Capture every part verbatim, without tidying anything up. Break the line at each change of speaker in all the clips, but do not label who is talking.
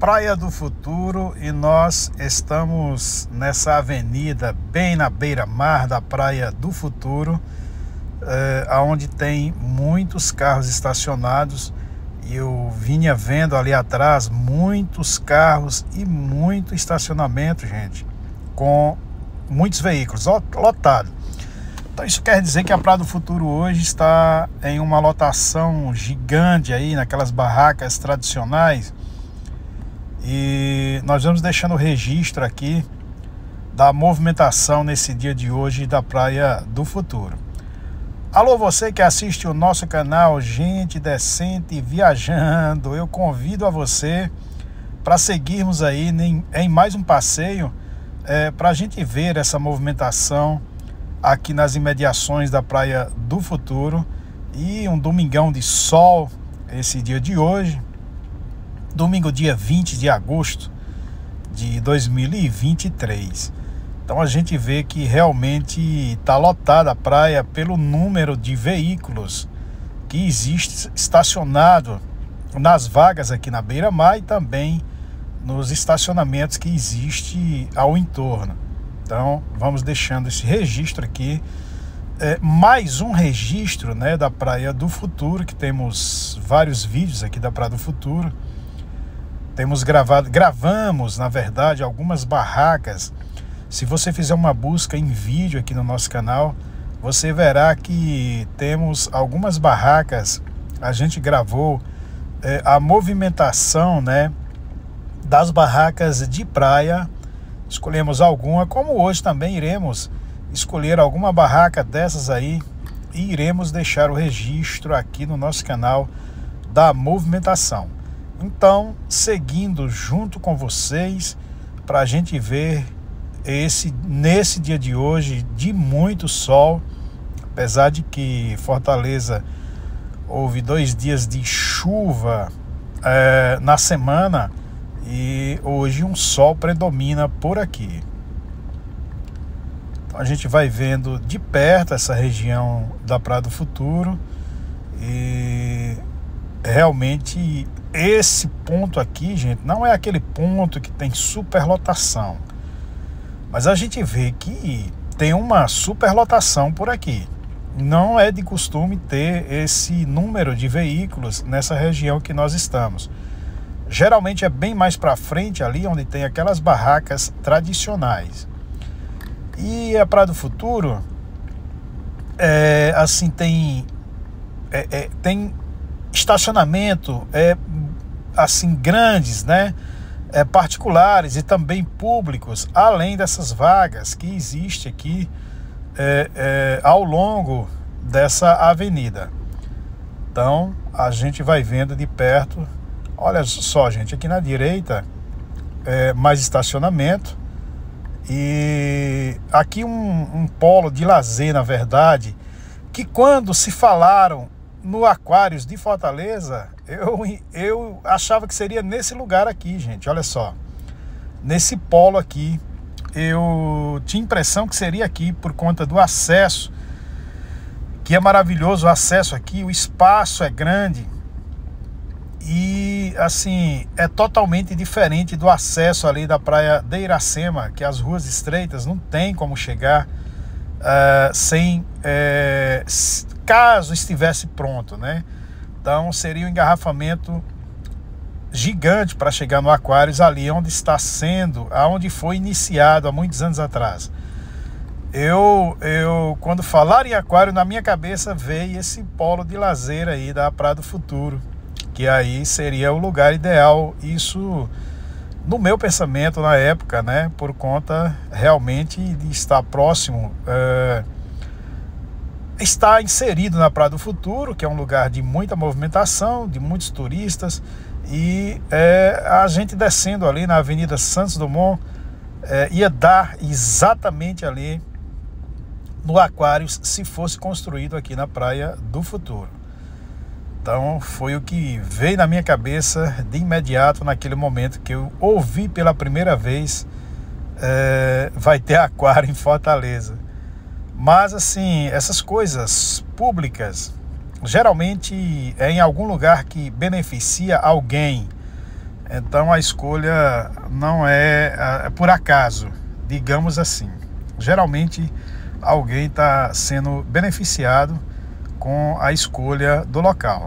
Praia do Futuro e nós estamos nessa avenida bem na beira-mar da Praia do Futuro, é, onde tem muitos carros estacionados. E eu vinha vendo ali atrás muitos carros e muito estacionamento, gente, com muitos veículos, lotado. Então isso quer dizer que a Praia do Futuro hoje está em uma lotação gigante aí, naquelas barracas tradicionais. E nós vamos deixando o registro aqui da movimentação nesse dia de hoje da Praia do Futuro. Alô, você que assiste o nosso canal Gente Decente Viajando, eu convido a você para seguirmos aí em, em mais um passeio, é, para a gente ver essa movimentação aqui nas imediações da Praia do Futuro. E um domingão de sol esse dia de hoje, domingo dia vinte de agosto de dois mil e vinte e três. Então a gente vê que realmente está lotada a praia pelo número de veículos que existe estacionado nas vagas aqui na beira-mar e também nos estacionamentos que existe ao entorno. Então vamos deixando esse registro aqui, é, mais um registro, né, da Praia do Futuro, que temos vários vídeos aqui da Praia do Futuro. Temos gravado, gravamos, na verdade, algumas barracas. Se você fizer uma busca em vídeo aqui no nosso canal, você verá que temos algumas barracas. A gente gravou é, a movimentação, né, das barracas de praia. Escolhemos alguma, como hoje também iremos escolher alguma barraca dessas aí e iremos deixar o registro aqui no nosso canal da movimentação. Então, seguindo junto com vocês para a gente ver esse nesse dia de hoje de muito sol, apesar de que Fortaleza houve dois dias de chuva é, na semana, e hoje um sol predomina por aqui. Então a gente vai vendo de perto essa região da Praia do Futuro e realmente esse ponto aqui, gente, não é aquele ponto que tem superlotação, mas a gente vê que tem uma superlotação por aqui. Não é de costume ter esse número de veículos nessa região que nós estamos. Geralmente é bem mais para frente ali, onde tem aquelas barracas tradicionais. E a Praia do Futuro, é, assim, tem, é, é, tem estacionamento, é, assim, grandes, né? É, particulares e também públicos, além dessas vagas que existe aqui é, é, ao longo dessa avenida. Então a gente vai vendo de perto. Olha só, gente, aqui na direita é mais estacionamento, e aqui um, um polo de lazer, na verdade, que quando se falaram no Aquários de Fortaleza, eu, eu achava que seria nesse lugar aqui, gente. Olha só, nesse polo aqui, eu tinha impressão que seria aqui por conta do acesso, que é maravilhoso o acesso aqui, o espaço é grande e, assim, é totalmente diferente do acesso ali da Praia de Iracema, que as ruas estreitas não tem como chegar uh, sem... Uh, caso estivesse pronto, né? Então seria um engarrafamento gigante para chegar no Aquários, ali onde está sendo, aonde foi iniciado há muitos anos atrás. Eu, eu quando falar em Aquário, na minha cabeça veio esse polo de lazer aí da Praia do Futuro, que aí seria o lugar ideal. Isso no meu pensamento na época, né? Por conta realmente de estar próximo, é, está inserido na Praia do Futuro, que é um lugar de muita movimentação, de muitos turistas, e é, a gente descendo ali na Avenida Santos Dumont é, ia dar exatamente ali no Aquários se fosse construído aqui na Praia do Futuro. Então foi o que veio na minha cabeça de imediato naquele momento que eu ouvi pela primeira vez é, vai ter aquário em Fortaleza. Mas assim, essas coisas públicas geralmente é em algum lugar que beneficia alguém. Então a escolha não é, é por acaso, digamos assim. Geralmente alguém está sendo beneficiado com a escolha do local.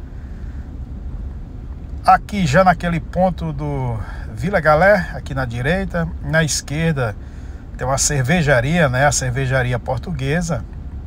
Aqui já naquele ponto do Vila Galé, aqui na direita, na esquerda tem uma cervejaria, né? A cervejaria portuguesa.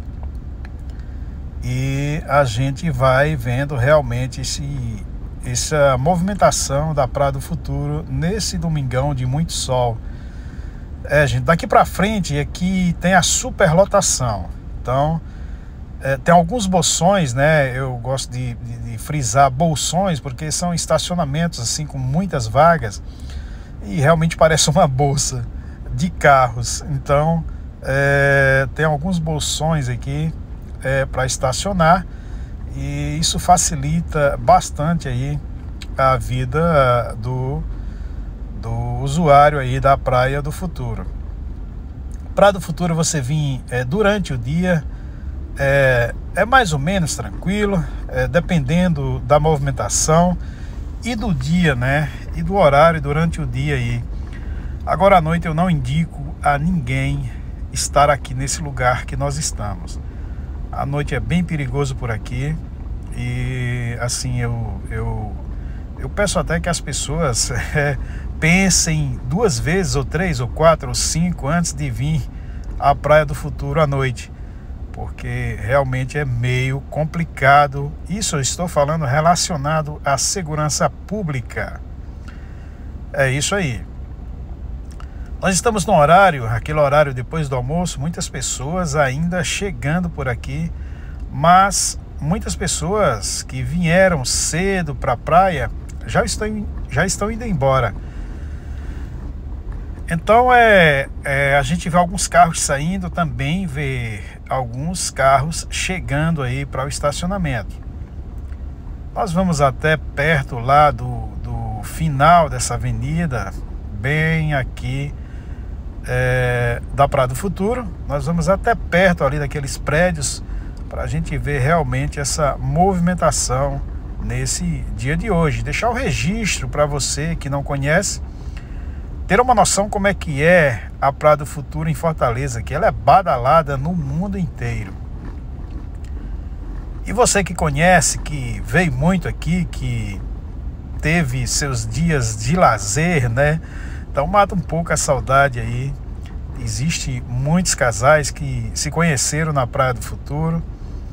E a gente vai vendo realmente esse, essa movimentação da Praia do Futuro nesse domingão de muito sol. É, gente, daqui para frente aqui tem a superlotação. Então, é, tem alguns bolsões, né? Eu gosto de, de, de frisar bolsões, porque são estacionamentos assim com muitas vagas e realmente parece uma bolsa de carros. Então, é, tem alguns bolsões aqui é, para estacionar, e isso facilita bastante aí a vida do, do usuário aí da Praia do Futuro. Praia do Futuro, você vir é, durante o dia, é, é mais ou menos tranquilo, é, dependendo da movimentação e do dia, né? E do horário durante o dia aí. Agora à noite eu não indico a ninguém estar aqui nesse lugar que nós estamos. À noite é bem perigoso por aqui e assim eu, eu, eu peço até que as pessoas é, pensem duas vezes, ou três, ou quatro, ou cinco antes de vir à Praia do Futuro à noite, porque realmente é meio complicado. Isso eu estou falando relacionado à segurança pública. É isso aí. Nós estamos no horário, aquele horário depois do almoço, muitas pessoas ainda chegando por aqui, mas muitas pessoas que vieram cedo para a praia já estão, já estão indo embora. Então é, é, a gente vê alguns carros saindo, também vê alguns carros chegando aí para o estacionamento. Nós vamos até perto lá do, do final dessa avenida, bem aqui é, da Praia do Futuro. Nós vamos até perto ali daqueles prédios para a gente ver realmente essa movimentação nesse dia de hoje. Deixar o registro para você que não conhece, ter uma noção como é que é a Praia do Futuro em Fortaleza, que ela é badalada no mundo inteiro. E você que conhece, que veio muito aqui, que teve seus dias de lazer, né? Então mata um pouco a saudade aí. Existem muitos casais que se conheceram na Praia do Futuro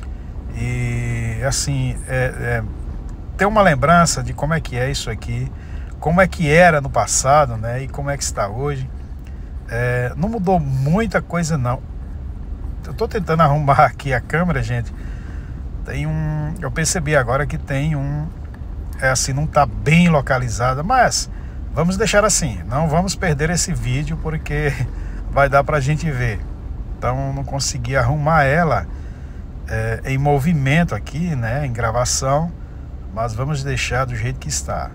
e assim, é, é, ter uma lembrança de como é que é isso aqui, como é que era no passado, né? E como é que está hoje. É, não mudou muita coisa não. Eu estou tentando arrumar aqui a câmera, gente. Tem um, eu percebi agora que tem um, é assim, não está bem localizada, mas vamos deixar assim, não vamos perder esse vídeo porque vai dar para a gente ver. Então não consegui arrumar ela é, em movimento aqui, né, em gravação, mas vamos deixar do jeito que está.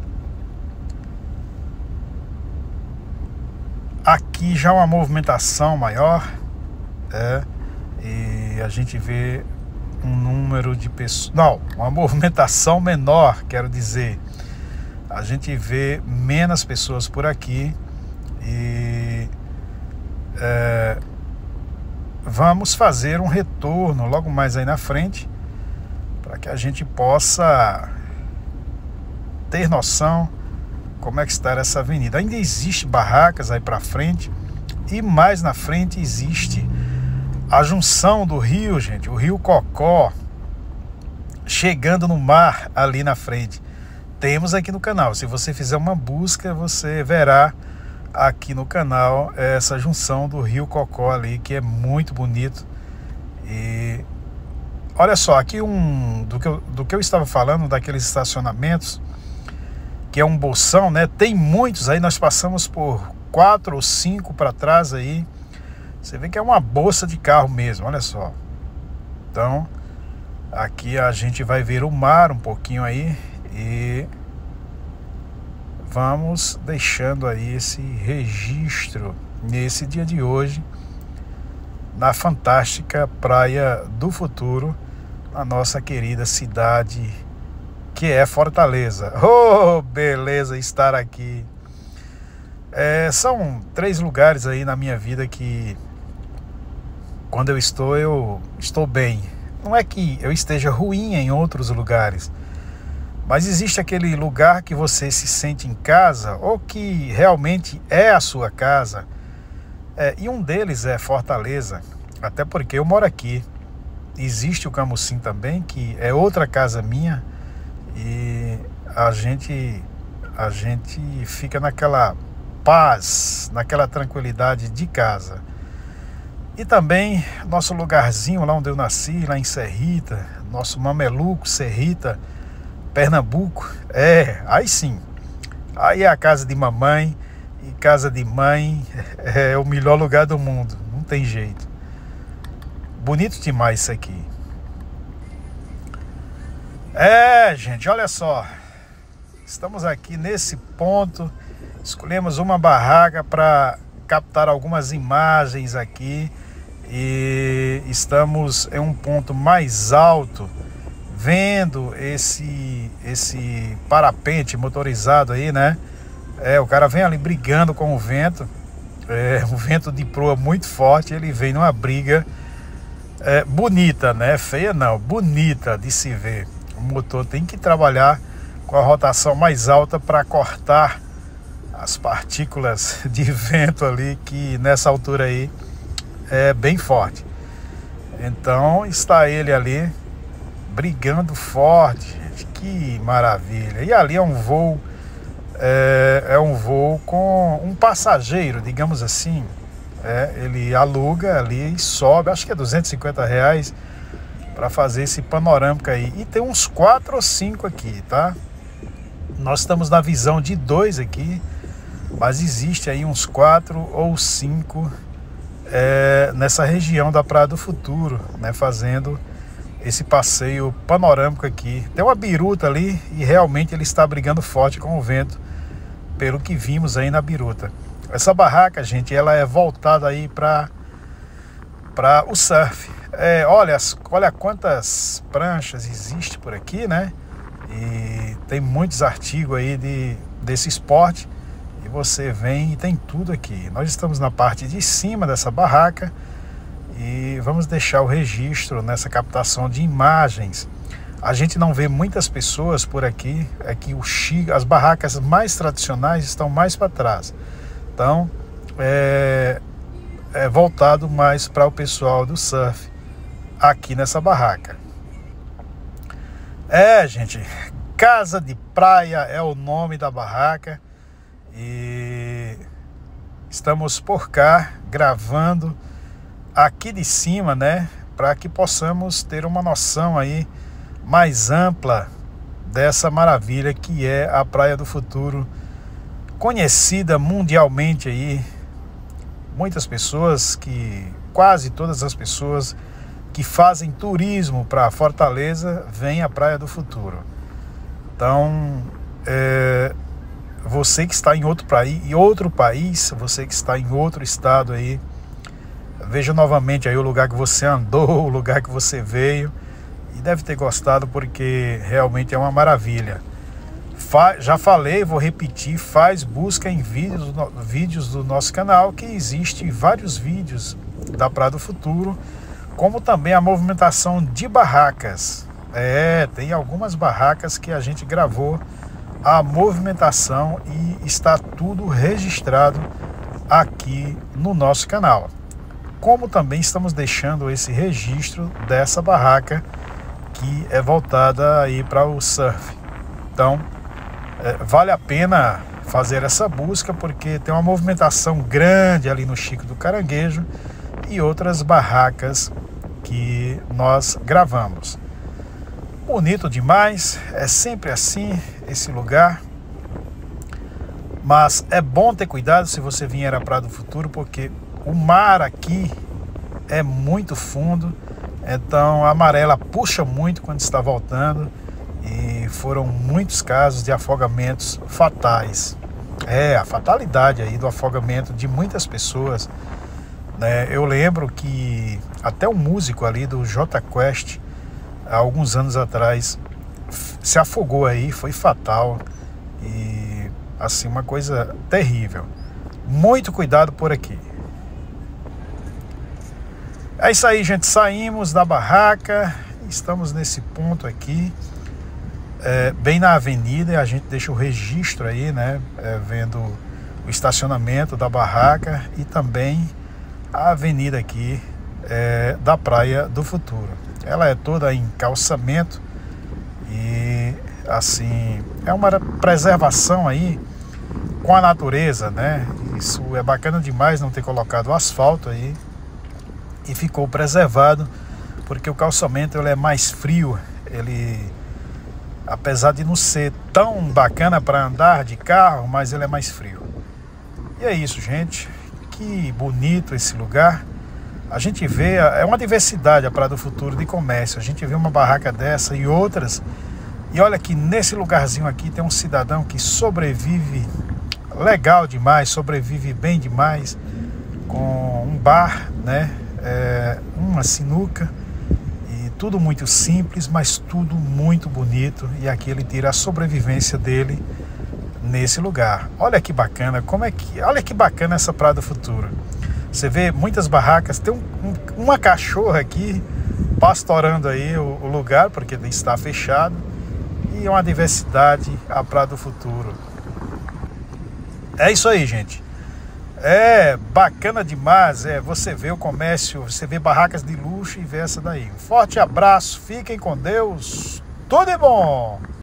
Aqui já uma movimentação maior, é, e a gente vê um número de pessoas, não, uma movimentação menor, quero dizer. A gente vê menos pessoas por aqui e é, vamos fazer um retorno logo mais aí na frente para que a gente possa ter noção como é que está essa avenida. Ainda existe barracas aí para frente e mais na frente existe a junção do rio, gente, o Rio Cocó, chegando no mar ali na frente. Temos aqui no canal, se você fizer uma busca, você verá aqui no canal essa junção do Rio Cocó ali, que é muito bonito. E olha só, aqui um do que eu, do que eu estava falando, daqueles estacionamentos, que é um bolsão, né? Tem muitos aí, nós passamos por quatro ou cinco para trás aí. Você vê que é uma bolsa de carro mesmo, olha só. Então, aqui a gente vai ver o mar um pouquinho aí e vamos deixando aí esse registro nesse dia de hoje na fantástica Praia do Futuro, na nossa querida cidade que é Fortaleza. Oh, beleza estar aqui. É, são três lugares aí na minha vida que, quando eu estou, eu estou bem. Não é que eu esteja ruim em outros lugares, mas existe aquele lugar que você se sente em casa, ou que realmente é a sua casa. É, e um deles é Fortaleza, até porque eu moro aqui. Existe o Camusim também, que é outra casa minha, e a gente, a gente fica naquela paz, naquela tranquilidade de casa. E também nosso lugarzinho lá onde eu nasci, lá em Serrita, nosso mameluco, Serrita, Pernambuco. É, aí sim, aí é a casa de mamãe, e casa de mãe é o melhor lugar do mundo, não tem jeito. Bonito demais isso aqui. É, gente, olha só, estamos aqui nesse ponto, escolhemos uma barraca para captar algumas imagens aqui e estamos em um ponto mais alto, vendo esse esse parapente motorizado aí, né? É, o cara vem ali brigando com o vento, é um vento de proa muito forte, ele vem numa briga é, bonita, né? Feia não, bonita de se ver. O motor tem que trabalhar com a rotação mais alta para cortar as partículas de vento ali, que nessa altura aí é bem forte. Então está ele ali brigando forte, gente, que maravilha. E ali é um voo é, é um voo com um passageiro, digamos assim. É, ele aluga ali e sobe, acho que é duzentos e cinquenta reais para fazer esse panorâmico aí. E tem uns quatro ou cinco aqui, tá? Nós estamos na visão de dois aqui, mas existe aí uns quatro ou cinco é, nessa região da Praia do Futuro, né? Fazendo esse passeio panorâmico aqui. Tem uma biruta ali e realmente ele está brigando forte com o vento, pelo que vimos aí na biruta. Essa barraca, gente, ela é voltada aí para para o surf. É, olha, olha quantas pranchas existe por aqui, né? E tem muitos artigos aí de, desse esporte. E você vem e tem tudo aqui. Nós estamos na parte de cima dessa barraca e vamos deixar o registro nessa captação de imagens. A gente não vê muitas pessoas por aqui. É que o Chico, as barracas mais tradicionais estão mais para trás. Então, é, é voltado mais para o pessoal do surf aqui nessa barraca. É, gente, Casa de Praia é o nome da barraca e estamos por cá gravando aqui de cima, né, para que possamos ter uma noção aí mais ampla dessa maravilha que é a Praia do Futuro, conhecida mundialmente aí. Muitas pessoas, que quase todas as pessoas que fazem turismo para Fortaleza vêm à Praia do Futuro. Então, é, você que está em outro, país, em outro país, você que está em outro estado aí, veja novamente aí o lugar que você andou, o lugar que você veio, e deve ter gostado, porque realmente é uma maravilha. Fa já falei, vou repetir, faz busca em vídeos, no, vídeos do nosso canal, que existe vários vídeos da Praia do Futuro, como também a movimentação de barracas. É, tem algumas barracas que a gente gravou a movimentação e está tudo registrado aqui no nosso canal. Como também estamos deixando esse registro dessa barraca que é voltada aí para o surf. Então, é, vale a pena fazer essa busca, porque tem uma movimentação grande ali no Chico do Caranguejo e outras barracas que nós gravamos. Bonito demais, é sempre assim esse lugar, mas é bom ter cuidado se você vier à Praia do Futuro, porque o mar aqui é muito fundo, então a maré ela puxa muito quando está voltando, e foram muitos casos de afogamentos fatais. É, a fatalidade aí do afogamento de muitas pessoas, né? Eu lembro que até um músico ali do Jota Quest, há alguns anos atrás, se afogou aí, foi fatal. E assim, uma coisa terrível. Muito cuidado por aqui. É isso aí, gente. Saímos da barraca. Estamos nesse ponto aqui, é, bem na avenida. E a gente deixa o registro aí, né? É, vendo o estacionamento da barraca e também a avenida aqui é, da Praia do Futuro. Ela é toda em calçamento e assim é uma preservação aí com a natureza, né? Isso é bacana demais, não ter colocado o asfalto aí e ficou preservado, porque o calçamento ele é mais frio, ele, apesar de não ser tão bacana para andar de carro, mas ele é mais frio. E é isso, gente. Que bonito esse lugar. A gente vê, é uma diversidade a Praia do Futuro de comércio. A gente vê uma barraca dessa e outras. E olha que nesse lugarzinho aqui tem um cidadão que sobrevive legal demais, sobrevive bem demais, com um bar, né? É, uma sinuca. E tudo muito simples, mas tudo muito bonito. E aqui ele tira a sobrevivência dele nesse lugar. Olha que bacana, como é que, olha que bacana essa Praia do Futuro. Você vê muitas barracas, tem um, um, uma cachorra aqui pastorando aí o, o lugar, porque está fechado, e uma diversidade a Praia do Futuro. É isso aí, gente. É bacana demais, é, você vê o comércio, você vê barracas de luxo e vê essa daí. Um forte abraço, fiquem com Deus, tudo de bom!